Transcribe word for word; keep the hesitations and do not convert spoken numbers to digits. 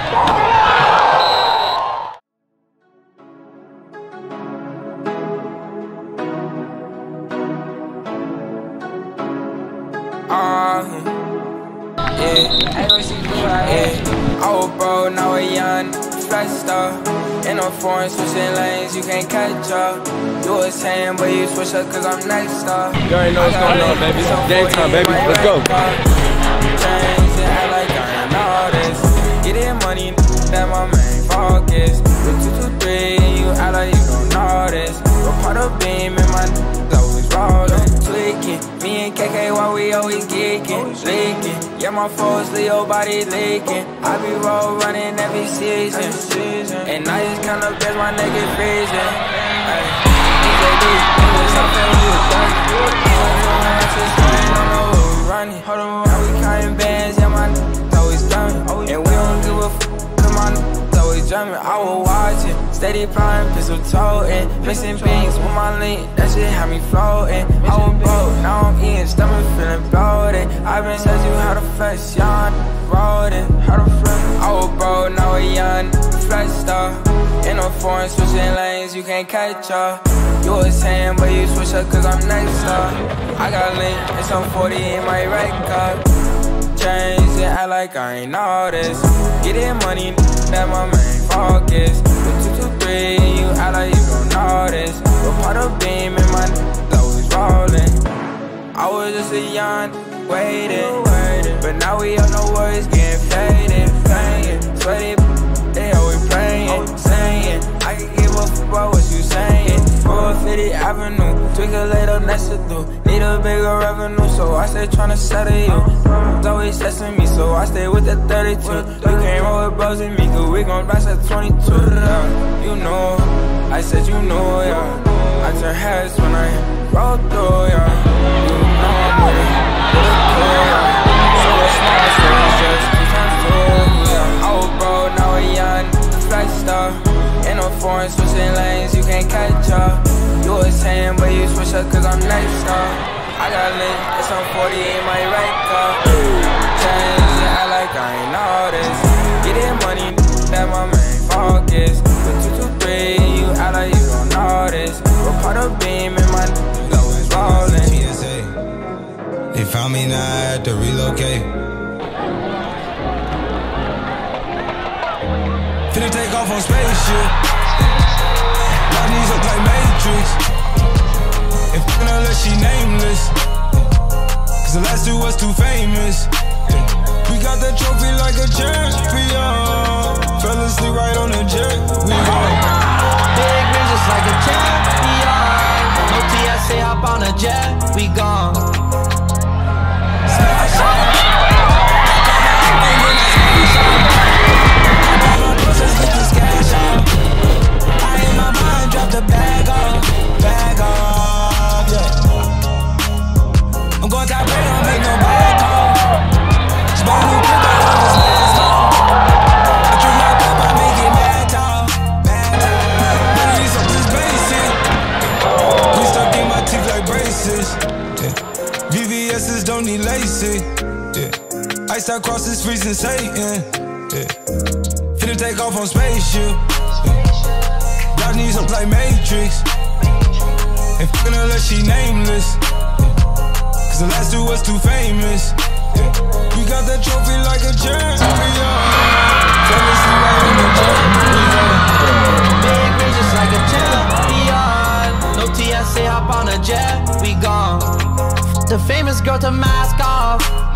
Uh, yeah, yeah. I was broke, now we're young, flat star. In a foreign, switching lanes, you can't catch up. You was saying, but you switch up cause I'm next star. You already know what's going on, baby. Game time, baby. Let's go. Change and act like I ain't all this. Get in money, that my main focus. With two, two, three, and you act like you don't know this. We're part of beam and my always rolling, tweaking. Me and K K, why we always geeking, leaking. Yeah, my foes, Leo body leaking. I be roll running every season, and I just count up as my nigga freezing. Ay, D J D, niggas something we was done. I don't know where we running. Hold on, now we counting bands, yeah, my niggas always done. And we don't give a f, cause my niggas always drumming. I was watching, steady prime, pistol toting, mixing beans with my link, that shit had me floating. I was broke, now I'm eating, stomach feeling bloated. I been said you how to flex, young, rolling, how to flex. I was broke, now we're young, flex star. In a foreign, switching lanes, you can't catch up. You was saying, but you switch up cause I'm next star. I got link, and some forty in my record. Change and act like I ain't all this. Get in money, that my main focus. With two, two, three, and you act like you don't know this. We're part of beam and my always rolling. I was just a young, waiting, but now we all know words getting faded, faded. Sweaty, they always praying, saying I can give a fuck about what you saying. four fifty Avenue, tweak a little next to do. Need a bigger revenue, so I stay tryna settle you. It's always testing me, so I stay with the thirty-two. You can't roll with bros with me, cause we gon' blast at twenty-two. Yeah, you know, I said you know, yeah. I turn heads when I roll through, yeah. You know I'm with it, with it cool, yeah. So it's small, so it's just two times two, yeah. I was broke, now we're young, flex star. In a foreign, switching lanes, you can't catch up. You was saying, but you switch up cause I'm next star. I got lit, it's some forty in my record. Change and act like I ain't all this. Get in money, that my main focus. With two, two, three, you act like you don't know this. We're part of beam and my always rolling. T S A, they found me, now I had to relocate. Finna take off on spaceship. My knees look like Matrix. And f***ing her unless she nameless. Cause the last two was too famous. We got the trophy like a champion. Fell asleep right on the jet. We gone. Big ring just like a champion. No T S A, hop on a jet. We gone. V V S's don't need laces. Yeah. Ice out cross is freezing Satan. Yeah. Finna take off on spaceship. Yeah. Y'all knees up like Matrix. And f***ing her unless she nameless. Cause the last two was too famous. Yeah. We got that trophy like a champion. Fell asleep right on the jet. Big ring just like a champion. No T S A, hop on a jet. We gone. The famous girl to mask off.